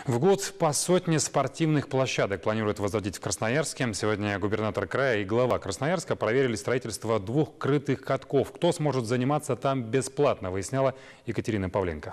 В год по сотне спортивных площадок планируют возводить в Красноярске. Сегодня губернатор края и глава Красноярска проверили строительство 2 крытых катков. Кто сможет заниматься там бесплатно, выясняла Екатерина Павленко.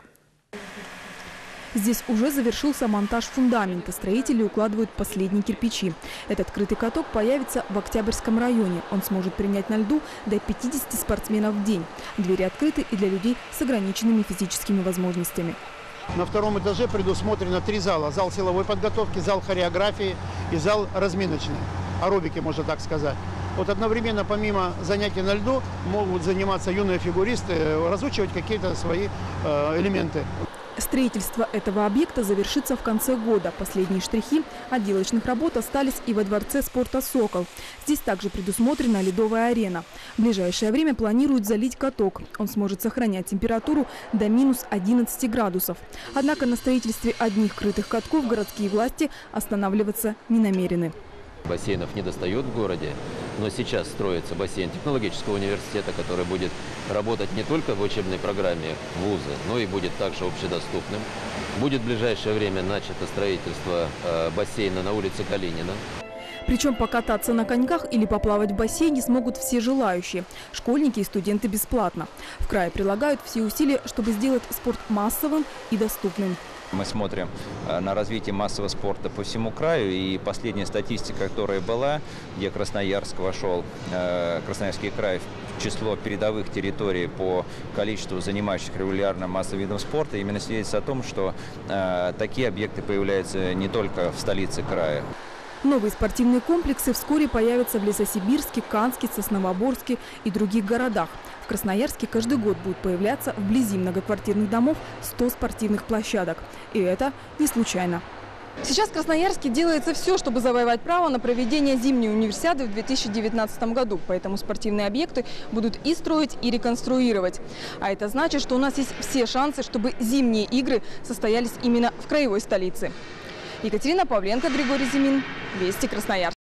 Здесь уже завершился монтаж фундамента. Строители укладывают последние кирпичи. Этот крытый каток появится в Октябрьском районе. Он сможет принять на льду до 50 спортсменов в день. Двери открыты и для людей с ограниченными физическими возможностями. На 2-м этаже предусмотрено 3 зала. Зал силовой подготовки, зал хореографии и зал разминочный. Аэробики, можно так сказать. Вот одновременно, помимо занятий на льду, могут заниматься юные фигуристы, разучивать какие-то свои элементы. Строительство этого объекта завершится в конце года. Последние штрихи отделочных работ остались и во дворце спорта «Сокол». Здесь также предусмотрена ледовая арена. В ближайшее время планируют залить каток. Он сможет сохранять температуру до минус 11 градусов. Однако на строительстве одних крытых катков городские власти останавливаться не намерены. Бассейнов не достает в городе, но сейчас строится бассейн технологического университета, который будет работать не только в учебной программе вуза, но и будет также общедоступным. Будет в ближайшее время начато строительство бассейна на улице Калинина. Причем покататься на коньках или поплавать в бассейне смогут все желающие. Школьники и студенты бесплатно. В крае прилагают все усилия, чтобы сделать спорт массовым и доступным. Мы смотрим на развитие массового спорта по всему краю, и последняя статистика, которая была, где Красноярск вошел, Красноярский край, в число передовых территорий по количеству занимающих регулярно массовым видом спорта, именно свидетельствует о том, что такие объекты появляются не только в столице края. Новые спортивные комплексы вскоре появятся в Лесосибирске, Канске, Сосновоборске и других городах. В Красноярске каждый год будет появляться вблизи многоквартирных домов 100 спортивных площадок. И это не случайно. Сейчас в Красноярске делается все, чтобы завоевать право на проведение зимней универсиады в 2019 году. Поэтому спортивные объекты будут и строить, и реконструировать. А это значит, что у нас есть все шансы, чтобы зимние игры состоялись именно в краевой столице. Екатерина Павленко, Григорий Зимин. Вести, Красноярск.